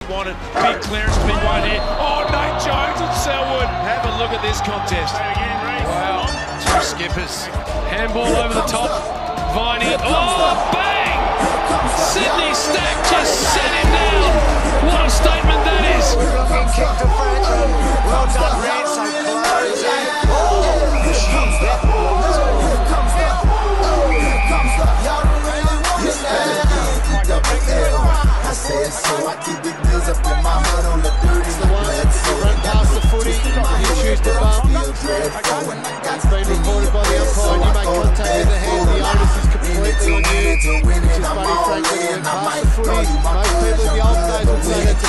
Wanted big clearance, big one here. Oh, Nate Jones and Selwood. Have a look at this contest. Wow, two skippers. Handball over the top. Viney. Oh, bang! Sydney Stack just set him down. What a statement that is. Looking kick to Franklin. Well done, Red. So close in. So I keep big bills up in my heart on the dirty. Run past the footy, you choose to bump. It's been reported by the umpire, you make contact with the hand, the onus is completely on you. Which is Buddy Franklin who went past the footy. Most people in the old days would say that's